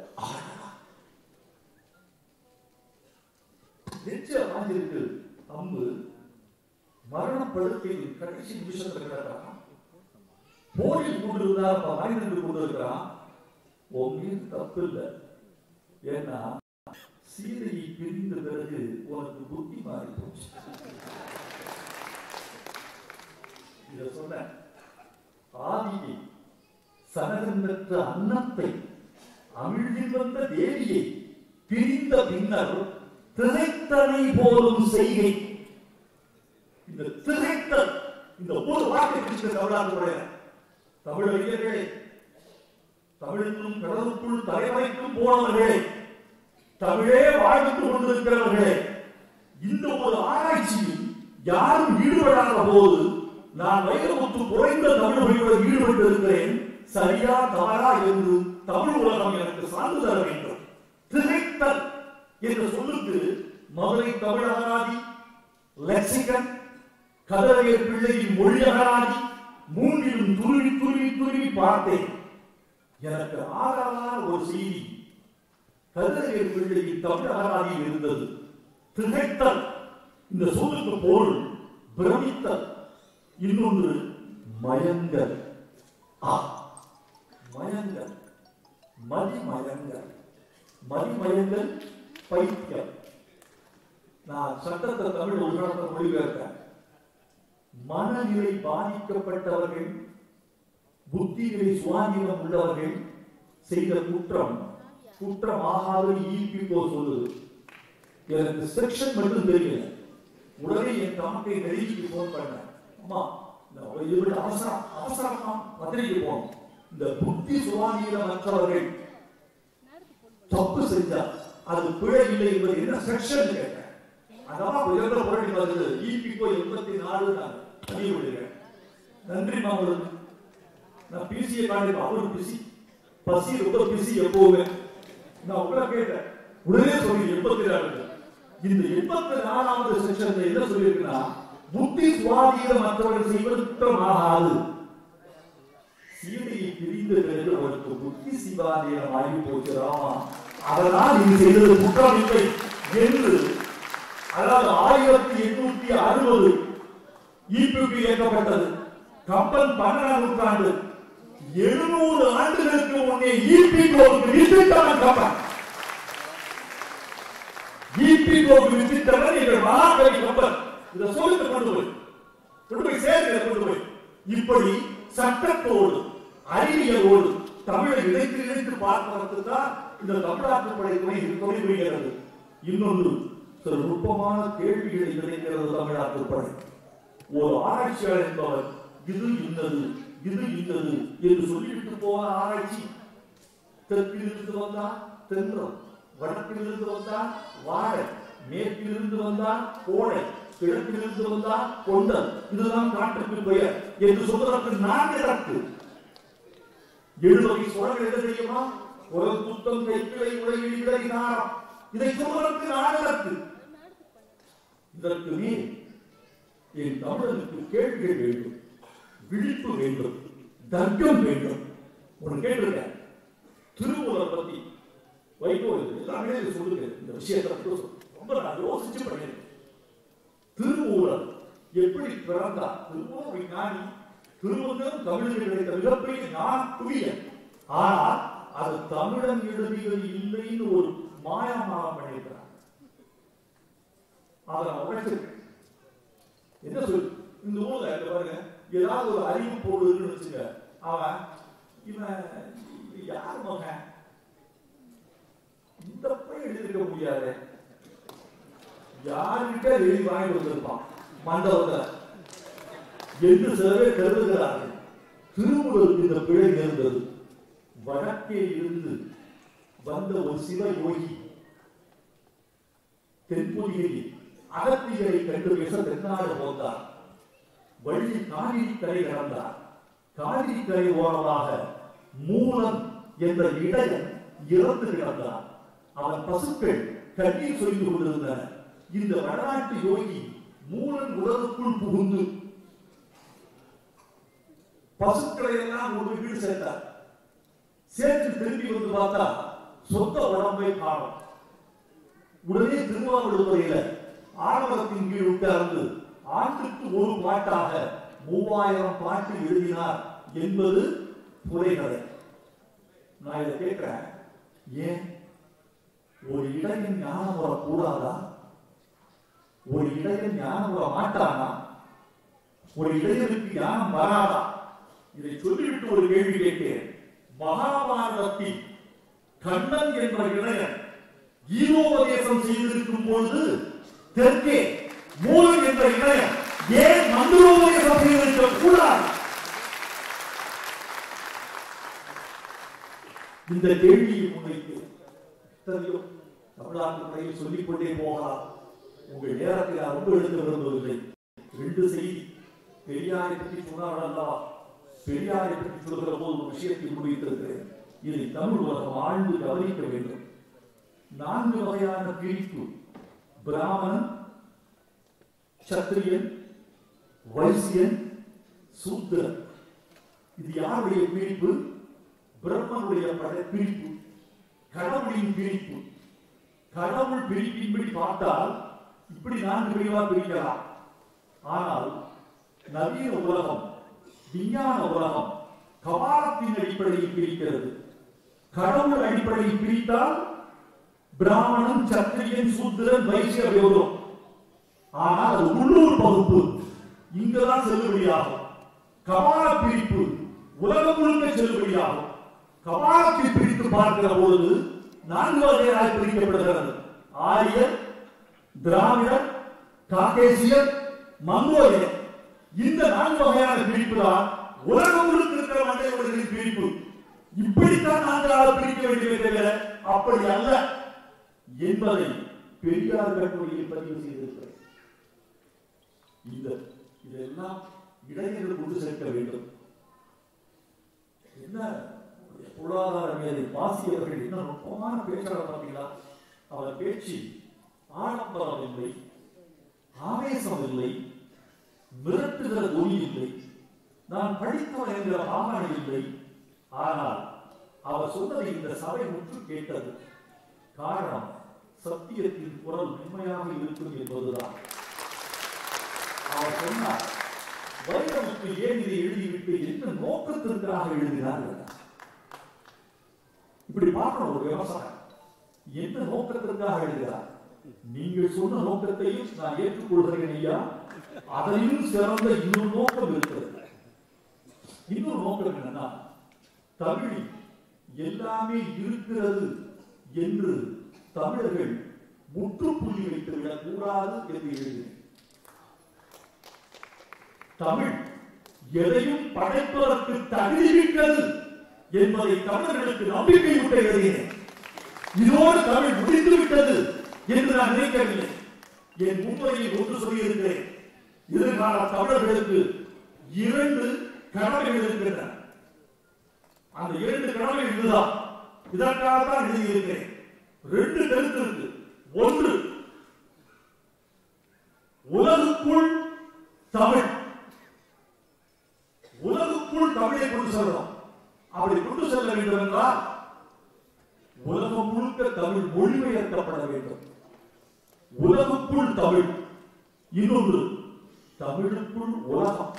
Speaker 1: நிச்சயமாயிருக்கு. அம்பு மரணப்படுக்கையில் கடைசி நிமிஷத்துல கிடக்கிறான். போரில் கொண்டிருந்தார், வாய்ந்து கொண்டிருக்கிறான். உன் மீது தப்பு இல்லை. ஏன்னா சீதையை பிரிந்த பிறகு உனக்கு புத்தி மாறி போச்சு. இத சொன்ன ஆதியை சனகன் பெற்ற அன்னத்தை அமிழ்தில் வந்த தேவியை பிரிந்த பின்னர் திரைத்தனை போலும் செய்கை. இந்த திரைத்தல், இந்த ஒரு வார்த்தை தமிழாக தமிழறிஞர்களே, தமிழுக்கும் கடலுக்குள் தலைவரைக்கும் போனவர்களே, தமிழே வாழ்ந்து கொண்டிருக்கிறவர்களே, இந்த ஒரு ஆராய்ச்சியில் யாரும் ஈடுபடாத போது நான் வைரமுத்து குறைந்த தமிழ் மொழியோடு ஈடுபட்டு இருக்கிறேன், சரியா தவறா என்று தமிழ் உலகம் எனக்கு சான்று தர வேண்டும். திரைத்தல் என்ற சொல்லுக்கு மதுரை தமிழ் அகராதி, லெக்சிகன், கதவையர் பிள்ளையின் மொழி அகராதி மூன்றிலும் துருவி துருவி துருவி பார்த்தேன். எனக்கு ஆறான ஒரு செய்தி கதவையர் பிள்ளையின் தமிழ் அகராதியில் இருந்தது. திரைத்தல் இந்த சொல்லுக்கு பொருள் பிரமித்தல், இன்னொன்று மயங்கல். மயங்கல், மதிமயங்கல். மதிமயங்கல் பைத்தியம். நான் சட்டத்தை தமிழ் உதாரணத்தை மொழிபெயர்த்தேன். மனநிலை பாதிக்கப்பட்டவர்கள், புத்திநிலை சுவாதீனம் உள்ளவர்கள் செய்த குற்றம் குற்றமாகாது ஈபிஓ சொல்லுது. எனக்கு செக்ஷன் மட்டும் தெரியல. உடனே என் தாக்கை நெருங்கி போன் பண்ண, அம்மா அவசரம் அவசரமா பத்திரிக்கை போனோம். இந்த புத்தி சுவாதீனமற்றவர்கள் தப்பு செஞ்சா அது பிழை இல்லை என்பது என்ன செக்ஷன் கேட்டேன். அதான் உயர்ந்த புரட்டி வருது. ஈபிஓ எண்பத்தி நாலு நான் பதிவு விடுகிறேன். நன்றி மாமூலுக்கு. நான் பிசியை காண்டி அவரு பிசி பசி ரொம்ப பிசி எப்போவுமே. நான் உங்களை கேட்டேன், உடனே சொல்லி எண்பத்தி நாலு. இந்த எண்பத்தி நாலாவது செக்ஷன் என்ன சொல்லியிருக்குன்னா, புத்தி சுவாதீனம் மற்றவர்கள் செய்வது குற்றமாகாது. சீதையை பிரிந்த பிறகு அவருக்கு புத்தி சுவாதீனம் ஆகி போகிறாமா, அதனால் இது செய்தது குற்றம் இல்லை என்று, அதாவது ஆயிரத்தி எண்ணூத்தி அறுபது ஈபிபி இயக்கப்பட்டது. கம்பன் பன்னெண்டாம் நூற்றாண்டு எழுநூறு ஆண்டுகளுக்கு முன்னே ஈபிஓக்கு வித்திட்டவன் கம்பன். ஈபிஓக்கு வித்திட்டவன் எங்கள் மகாகவி கம்பன். இதை சொல்லிட்டு கொண்டு போய் கொண்டு போய் சேர்க்கிற கொண்டு போய் இப்படி சட்டத்தோடு அறிவியலோடு தமிழை இணைத்து இணைத்து பார்ப்பதற்கு தான் இந்த தமிழாற்று படைத்துறை தொழில்கிறது. இன்னொன்று சில நுட்பமான கேள்விகளை இணைக்கிறது தமிழாற்று படை. ஒரு ஆராய்ச்சியாளர் என்பவர் இது இன்னது இது இன்னது என்று சொல்லிவிட்டு போன ஆராய்ச்சி. தெற்கிலிருந்து வந்தால் தென்றம், வடக்கிலிருந்து வந்தால் வாழை, மேற்கிலிருந்து வந்தால் கோடை, கிழக்கிலிருந்து வந்தால் கொண்டல், இதுதான் காட்டுக்கு பெயர் என்று சொல்வதற்கு நான் எதற்கு? எழுவகை சோழர்கள் எது தெரியுமா? ஒரு குத்தம் கைக்கிளை உலகில் இடை நாரம், இதை சொல்வதற்கு நான் எதற்கு? இதற்கு மேல் என் தமிழனுக்கு கேள்விகள் வேண்டும், விழிப்பு வேண்டும், தர்க்கம் வேண்டும். ஒன்று கேட்டிருக்க, திருமூலர் பத்தி வைகோ எல்லாமே சொல்லுங்க. இந்த விஷயத்தை ரொம்ப நான் யோசிச்சு பண்ணிருக்கேன். திருமூலர் எப்படி பிறந்தார்? திருமூலர் விஞ்ஞானி, திருமூலர் தமிழில் கிடைத்த மிகப்பெரிய ஞான குவியல். ஆனால் அது தமிழன் எழுதியது இல்லைன்னு ஒரு மாயமானம் பண்ணியிருக்கிறார். அதை நான் உழைச்சிருக்கேன். என்ன சொல்லு, இந்த ஊர்ல பாருங்க, ஏதாவது ஒரு அறிவு போடுன்னு வச்சுக்க, அவன் இவன் யார் மகன், இந்த போய் எழுதிருக்க முடியாது, யாருக்கிட்ட எழுதி வாங்கி வந்திருப்பான் மண்டபத்தை என்று சிலவே கருதுகிறார்கள். திருமூலருக்கு இந்த பிழை நேர்ந்தது. வடக்கே இருந்து வந்த ஒரு சிவ யோகி தென்பொதியில் அகத்தியரை கண்டு பேச தென்னாடு போந்தார். வழியில் காவிரி கரை கடந்தார். காவிரி கரை ஓரமாக மூலன் என்ற இடையன் இறந்து கிடந்தார். அவன் பசுக்கள் கண்ணீர் சொல்லிக் கொண்டிருந்தன. இந்த வடநாட்டு யோகி மூலன் உலகுக்குள் புகுந்து பசுக்களை எல்லாம் ஒரு வீடு சேர்த்தார். சேர்த்து திரும்பி வந்து பார்த்தா சொந்த உடம்பை காணும். உடனே திருவாவூடுதுறையில ஆணவத்தின் கீழ் உட்கார்ந்து ஆண்டுக்கு ஒரு பாட்டாக மூவாயிரம் பாட்டு எழுதினார் என்பது புரைகதை. நான் இதை கேட்கிறேன், ஏன் ஒரு இடையன் ஞானம் வரக்கூடாதா? ஒரு இடையன் ஞானம் வர மாட்டானா? ஒரு இடையனுக்கு ஞானம் வராதா? இதை சொல்லிவிட்டு ஒரு கேள்வி கேட்கிறேன். மகாபாரதத்தில் கண்ணன் என்ற இடையன் கீதோபதேசம் செய்திருக்கும் பொழுது தெற்கே மூலன் என்ற இடையன் ஏன் மந்திரோபதேசம் செய்திருக்க கூடாது? இந்த கேள்வியை முன்வைத்து தெரியும் தமிழ்நாட்டு முறையில் சொல்லிக் கொண்டே போகலாம். உங்கள் நேரத்தில் நான் ரொம்ப எடுக்க விரும்பவில்லை. ரெண்டு செய்தி. பெரியாரை பற்றி சொன்னார்கள் அல்லவா? பெரியாரை பற்றி சொல்கிற போது ஒரு விஷயத்தை முன்வைத்திருக்கிறேன். இதை தமிழ் உலகம் ஆழ்ந்து கவனிக்க வேண்டும். நான்கு வகையான பிரிப்பு: பிராமணன், சத்திரியன், வைசியன், சூத்திரன். இது யாருடைய பிரிப்பு? பிரம்மனுடைய பிரிப்பு, கடவுளின் பிரிப்பு. கடவுள் பிரிப்பின்படி பார்த்தால் இப்படி நான்கு பிரிவாக பிரிக்கலாம். ஆனால் நவீன உலகம், விஞ்ஞான உலகம் கபாலத்தின் அடிப்படையில் பிரிக்கிறது. கடவுள் அடிப்படையில் பிரித்தால் பிராமணன், சத்திரியன், சூத்திரன், வைசியன் வரும். ஆனால் அது உள்ளூர் பகுப்பு. இங்குதான் செல்லுபடியாகும். கபால பிரிப்பு உலகம் முழுக்க செல்லுபடியாகும். கபாலத்தை பிரித்து பார்க்கிற பொழுது நான்கு வகையாக பிரிக்கப்படுகிறது. ஆரியர், திராவிடர், காகேசியர், மங்கோலியர். இந்த நான்கு வகையான பிரிப்பு தான் உலகம் முழுக்க இருக்கிற மண்டையவர்களின் பிரிப்பு. இப்படித்தான் நான்காக பிரிக்க வேண்டியதை தவிர அப்படி அல்ல என்பதை பெரியார் கட்டுரையில் பதிவு செய்திருக்கிறேன். இந்த இதெல்லாம் இளைஞர்கள் கொண்டு சேர்க்க வேண்டும். என்ன பொருளாதார மேதை வாசியவர்கள் என்ன நுட்பமான பேச்சாளர் பார்த்தீங்களா? அவர் பேச்சு ஆடம்பரம் இல்லை, ஆவேசம் இல்லை, மிரட்டுகிற ஒலி இல்லை, நான் படித்தவன் என்கிற பாவனை இல்லை. ஆனால் அவர் சொன்னதை இந்த சபை முற்று கேட்டது. காரணம், சத்தியத்தின் குரல் உண்மையாக இருக்கும் என்பதுதான். அவர் சொன்னார், வைரமுத்து ஏன் இதை எழுதிவிட்டு என்ன நோக்கத்திற்காக எழுதினார்கள்? இப்படி பார்க்கணும் ஒரு விவசாயம் என்ன நோக்கத்திற்காக எழுதுகிறார். நீங்கள் சொன்ன நோக்கத்தையும் நான் ஏற்றுக்கொள்கிறேன் ஐயா, அதையும் சிறந்த இன்னொரு நோக்கம் இருக்கிறது. இன்னொரு நோக்கம் என்னன்னா, தமிழில் எல்லாமே இருக்கிறது என்று தமிழர்கள் முற்றுப்புள்ளி வைத்துவிடக் கூடாது என்று எழுதினேன். தமிழ் எதையும் படைப்பதற்கு தகுதிவிட்டது என்பதை தமிழர்களுக்கு நம்பிக்கை ஊட்ட எழுதினேன். இதோடு தமிழ் முடிந்து விட்டது என்று நான் நினைக்கவில்லை. என் முன்னுரையில் ஒன்று சொல்லியிருக்கிறேன், எதிர்கால தமிழர்களுக்கு இரண்டு கடமைகள் இருக்கின்றன. அந்த இரண்டு கடமைகள் இதுதான். இதற்காக தான் எழுதியிருக்கிறேன். ரெண்டு கருத்து இருக்கு. ஒன்று, உலகுக்குள் தமிழ், உலகுக்குள் தமிழை கொண்டு செல்லணும். அப்படி கொண்டு செல்ல வேண்டும் என்றால் உலகம் முழுக்க தமிழ் மொழிபெயர்க்கப்பட வேண்டும். உலகுக்குள் தமிழ். இன்னொன்று, தமிழுக்குள் உலகம்.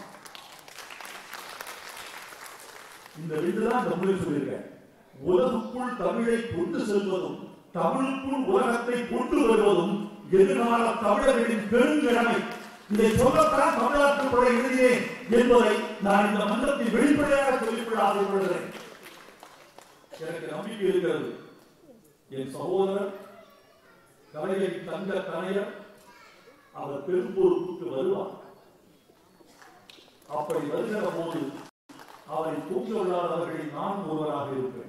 Speaker 1: இந்த ரெண்டு தான் தமிழை சொல்லியிருக்கேன். உலகுக்குள் தமிழை கொண்டு செல்வதும் தமிழுக்குள் உலகத்தை கொண்டு வருவதும் எதிர்கால தமிழர்களின் பெருங்கடமை. இதை சொல்லத்தான் தமிழ்நாட்டு படை எழுதினேன் என்பதை நான் இந்த மன்றத்தில் வெளிப்படையாக சொல்லிக்கொள்ள ஆசைப்படுகிறேன். எனக்கு நம்பிக்கை இருக்கிறது. என் சகோதரர் கலைஞர் தங்க கலைஞர் அவர் பெரும் பொறுப்புக்கு வருவார். அப்படி வருகிற போது அவரை தூங்க விடாதவர்களில் நான் ஒருவராக இருப்பேன்.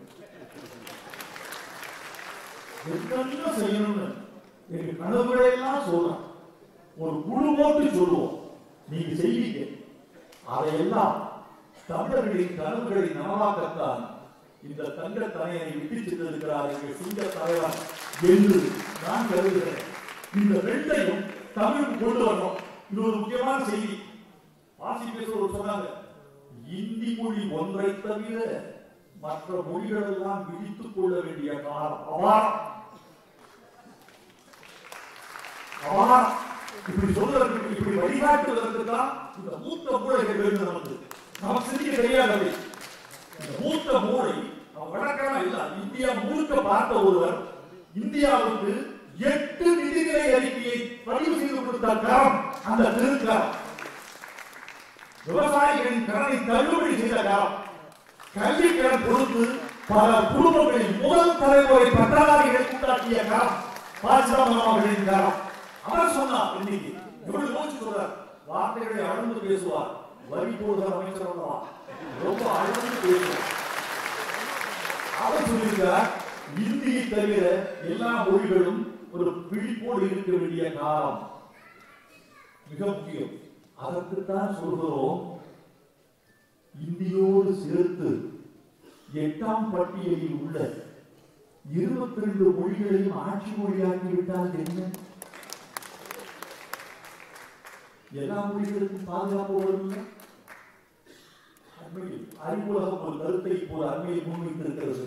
Speaker 1: என்ன செய்யணும்னு எங்க கனவுகளை எல்லாம் சொல்றேன். ஒரு குழு போட்டு சொல்லுவோம், நீங்க செய்வீங்க. அதையெல்லாம் தமிழர்களின் கனவுகளை நனவாக்கத்தான் இந்த தங்க தலையனை விட்டு சென்றிருக்கிறார் எங்கள் சிங்க தலைவர் என்று நான் கருதுகிறேன். இந்த ரெண்டையும் தமிழுக்கு கொண்டு வரணும். இது ஒரு முக்கியமான செய்தி. வாசி பேசுவோர் சொன்னாங்க, இந்தி மொழி ஒன்றை தவிர மற்ற மொழிகள் எல்லாம் விழித்துக் கொள்ள வேண்டிய காலம் அபாரம். அபாரம் இப்படி சொல்றதுக்கு, இப்படி வழிகாட்டுவதற்கு தான் இந்த மூத்த மூளைகள் வேண்டும். நமக்கு நமக்கு சிந்திக்க தெரியாது. இந்த மூத்த மூளை வழக்கமா இல்ல. இந்தியா முழுக்க பார்த்த ஒருவர் இந்தியாவுக்கு எட்டு நிதிநிலை அறிக்கையை பதிவு செய்து கொடுத்த காலம் அந்த திருக்காலம். விவசாயிகளின் கடனை தள்ளுபடி செய்த காலம். கல்வி கடன் கொடுத்து பல குடும்பங்களின் முதல் தலைமுறை பட்டதாரிகளை உண்டாக்கிய காலம் பாஜக அவர்களின் காலம். அவர் சொன்னார், இன்னைக்கு எவ்வளவு யோசிச்சு சொல்றார், வார்த்தைகளை அழுந்து பேசுவார். வரி போடுகிற அமைச்சர் ரொம்ப அழுந்து பேசுவார். அவர் சொல்லியிருக்கிறார், இந்தியை தவிர எல்லா மொழிகளும் ஒரு விழிப்போடு இருக்க வேண்டிய காலம் மிக முக்கியம். அதற்குத்தான் சொல்கிறோம், இந்தியோடு சேர்த்து எட்டாம் பட்டியலில் உள்ள இருபத்தி ரெண்டு மொழிகளையும் ஆட்சி மொழியாக்கி விட்டால் என்ன? எல்லா மொழிகளுக்கும் பாதுகாப்பு வரும். அண்மையில் அறிவுலகம் ஒரு கருத்தை போல அண்மையில் முன்வைத்திருக்கிறது.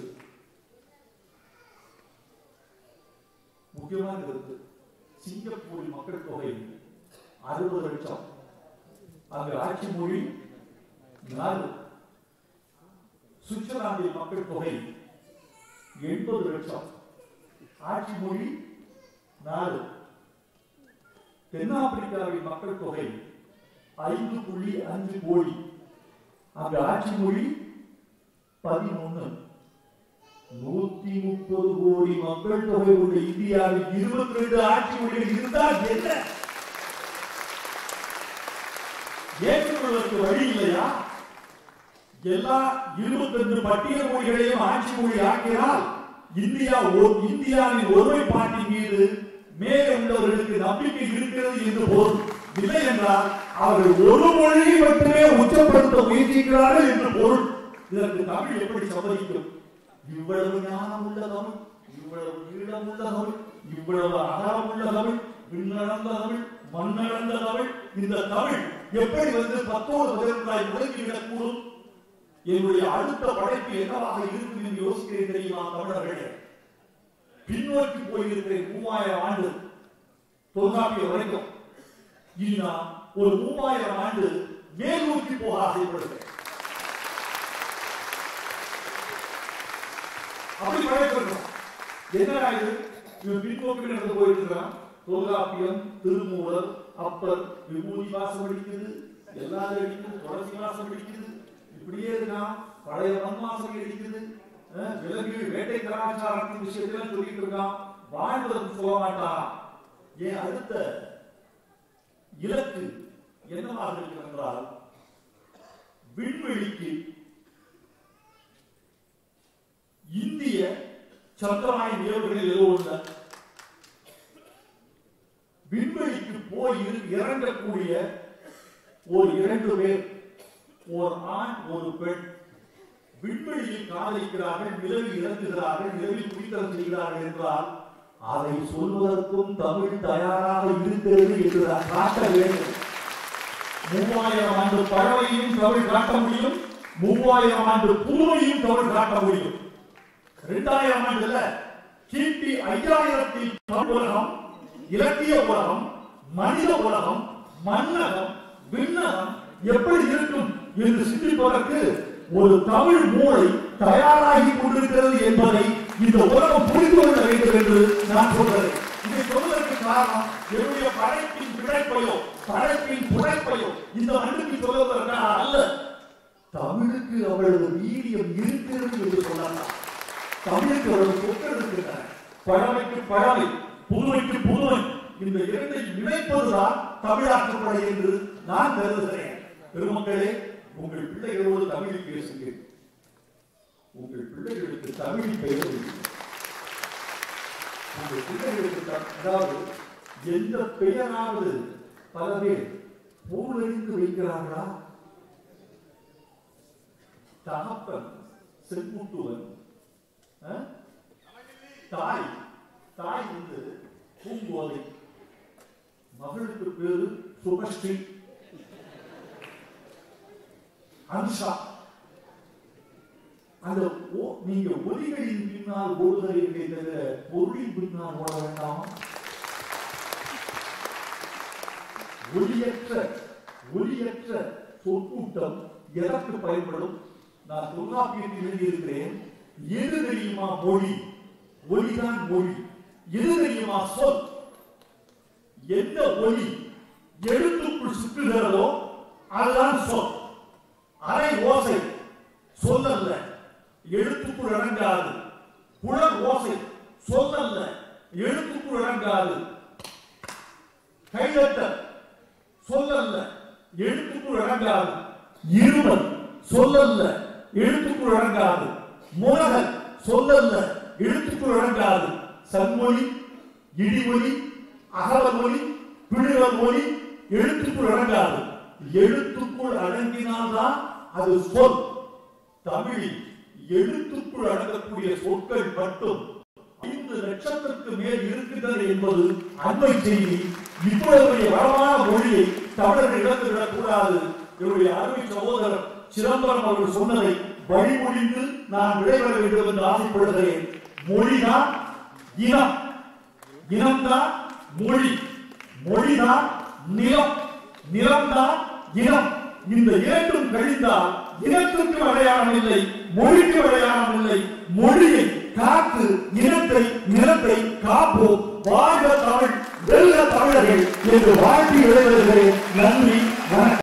Speaker 1: முக்கியமான கருத்து, சிங்கப்பூரில் மக்கள் தொகை அறுபது லட்சம், அங்கு ஆட்சி மொழி நாலு. சுவிட்சர்லாந்தில் மக்கள் தொகை எண்பது லட்சம், ஆட்சி மொழி நாலு. தென்னாப்பிரிக்காவில் மக்கள் தொகை ஐந்து புள்ளி அஞ்சு கோடி. அந்த ஆட்சி மொழி பதினொன்னு. நூத்தி முப்பது கோடி மக்கள் தொகை உள்ள இந்தியாவில் இருபத்தி ரெண்டு ஆட்சி மொழிகள் இருந்தால் என்ன ஏற்றுக்கொள்வதற்கு வழி இல்லையா? எல்லா இருபத்தி ரெண்டு பட்டியல் மொழிகளையும் ஆட்சி மொழி ஆக்கினால் இந்தியா இந்தியாவின் ஒருமைப்பாட்டின் மீது மேலே உள்ளவர்களுக்கு நம்பிக்கை இருக்கிறது என்று பொருள். இல்லை என்றால் அவர்கள் ஒரு மொழியை மட்டுமே உச்சப்படுத்த முயற்சிக்கிறார்கள் என்று பொருள். இதற்கு தமிழ் எப்படி சம்மதிக்கும்? இவ்வளவு ஞானம் உள்ள தமிழ், இவ்வளவு ஈழம் உள்ள தமிழ், இவ்வளவு அகலம் உள்ள தமிழ், விண்ணளந்த தமிழ், மண்ணளந்த தமிழ், இந்த தமிழ் எப்படி வந்து பத்தோடு பதினெட்டாய் முடங்கிவிடக்கூடும்? என்னுடைய அடுத்த படைப்பு என்னவாக இருக்கும் என்று யோசிக்கிறேன் தெரியுமா தமிழர்களே? பின்னோக்கி போயிருக்கிறேன் மூவாயிரம் ஆண்டு தொல்காப்பியம் வரைக்கும். இனி நான் ஒரு மூவாயிரம் ஆண்டு மேல் நோக்கி போக ஆசைப்படுகிறேன். அப்படி படைக்கிறோம். என்னடா இது? இவன் பின்னோக்கி நடந்து போயிருக்கிறான். தொல்காப்பியம், திருமூலர், அப்பர், விபூதி வாசம் அடிக்குது, எல்லாரும் அடிக்குது, துளசி வாசம் அடிக்குது, இப்படியே இருக்கான். பழைய வன்மாசம் அடிக்குது, விலங்குகள் வேட்டை கலாச்சாரத்தின் விஷயத்துல சொல்லிட்டு இருக்கான். வாழ்வதற்கு சொல்ல மாட்டான். ஏன் அடுத்த இலக்கு என்னவாக இருக்கிறது என்றால் விண்வெளிக்கு இந்திய சந்திரயான் ஏவுகணைகள் ஏதோ ஒன்று விண்வெளிக்கு போய் இறங்கக்கூடிய ஒரு இரண்டு பேர், ஒரு ஆண் ஒரு பெண், விண்வெளியில் காதலிக்கிறார்கள், நிலவில் இறங்குகிறார்கள், நிலவில் குடித்தரம் செய்கிறார்கள் என்றால் அதை சொல்வதற்கும் தமிழ் தயாராக இருக்கிறது என்று காட்ட வேண்டும். மூவாயிரம் ஆண்டு பழமையும் தமிழ் காட்ட முடியும், மூவாயிரம் ஆண்டு புதுமையும் தமிழ் காட்ட முடியும். இரண்டாயிரம் ஆண்டுல கிபி ஐயாயிரத்தில் தமிழ் உலகம், இலக்கிய உலகம், மனித உலகம், மன்னகம், விண்ணகம் எப்படி இருக்கும் என்று சிந்திப்பதற்கு ஒரு தமிழ் மூளை தயாராகி கொண்டிருக்கிறது என்பதை இந்த உலகம் புரிந்து கொள்ள வேண்டும் என்று நான் சொல்கிறேன். இதை சொல்வதற்கு காரணம் என்னுடைய படைப்பின் பிழைப்பையோ படைப்பின் புழைப்பையோ இந்த மண்ணுக்கு சொல்வதற்காக அல்ல. தமிழுக்கு அவளது வீரியம் இருக்கிறது என்று சொல்லலாம். தமிழுக்கு அவளது சொற்கள் இருக்கின்றன. பழமைக்கு பழமை, புதுமைக்கு புதுமை, இந்த இரண்டை இணைப்பதுதான் தமிழாக்கப்படை என்று நான் கருதுகிறேன். பெருமக்களே, உங்கள் பிள்ளைகளோடு தமிழில் பேசுங்கள். உங்கள் பிள்ளைகளுக்கு தமிழில் பெயர் உங்கள் பிள்ளைகளுக்கு அதாவது எந்த பெயராவது பல பேர் பூலறிந்து வைக்கிறார்களா? தகப்பன் செங்குட்டுவன், தாய் தாய் வந்து பூங்கோதை, மகளுக்கு பேரு சுபஸ்ரீ, அனுஷா. அந்த நீங்க ஒலிகளின் பின்னால் ஓடுகிறீர்களே தவிர பொருளின் பின்னால் ஓட வேண்டாம். ஒலியற்ற ஒலியற்ற சொற்கூட்டம் எதற்கு பயன்படும்? நான் தொல்காப்பியத்தில் எழுதியிருக்கிறேன். எது தெரியுமா மொழி? ஒலிதான் மொழி. எது தெரியுமா சொல்? எந்த ஒலி எழுத்துக்குள் சுற்றுகிறதோ அதுதான் சொல். அரை ஓசை சொல்லல்ல, எழுத்துக்குள் அடங்காது. புலன் ஓசை சொல்லல்ல, எழுத்துக்குள் அடங்காது. கைதட்டல் சொல்லல்ல, எழுத்துக்குள் அடங்காது. இருமல் சொல்லல்ல, எழுத்துக்குள் அடங்காது. முனகல் சொல்லல்ல, எழுத்துக்குள் அடங்காது. சன்மொழி, இடிமொழி, அகவல் மொழி, பிடுவல் மொழி எழுத்துக்குள் அடங்காது. எழுத்துக்குள் அடங்கினால்தான் அது சொல். தமிழில் எழுத்துக்குள் அடங்கக்கூடிய சொற்கள் மட்டும் ஐந்து லட்சத்திற்கு மேல் இருக்கின்றன என்பது அண்மை செய்தி. இவ்வளவு வளமான மொழியை தமிழர்கள் இழந்துவிடக் கூடாது. என்னுடைய அருமை சகோதரர் சிதம்பரம் அவர்கள் சொன்னதை வழிமொழிந்து நான் விடைபெற வேண்டும் என்று ஆசைப்படுகிறேன். மொழிதான் இனம், இனம்தான் மொழி, மொழிதான் நிலம், நிலம்தான் இனம். இந்த இரண்டும் கழிந்தால் இனத்திற்கு அடையாளம் இல்லை, மொழிக்கு அடையாளம் இல்லை. மொழியை காத்து இனத்தை நிலத்தை காப்போம். வாழ்க தமிழ், வெல்ல தமிழர்கள் என்று வாழ்த்தி விடைபெறுகிறேன். நன்றி, வணக்கம்.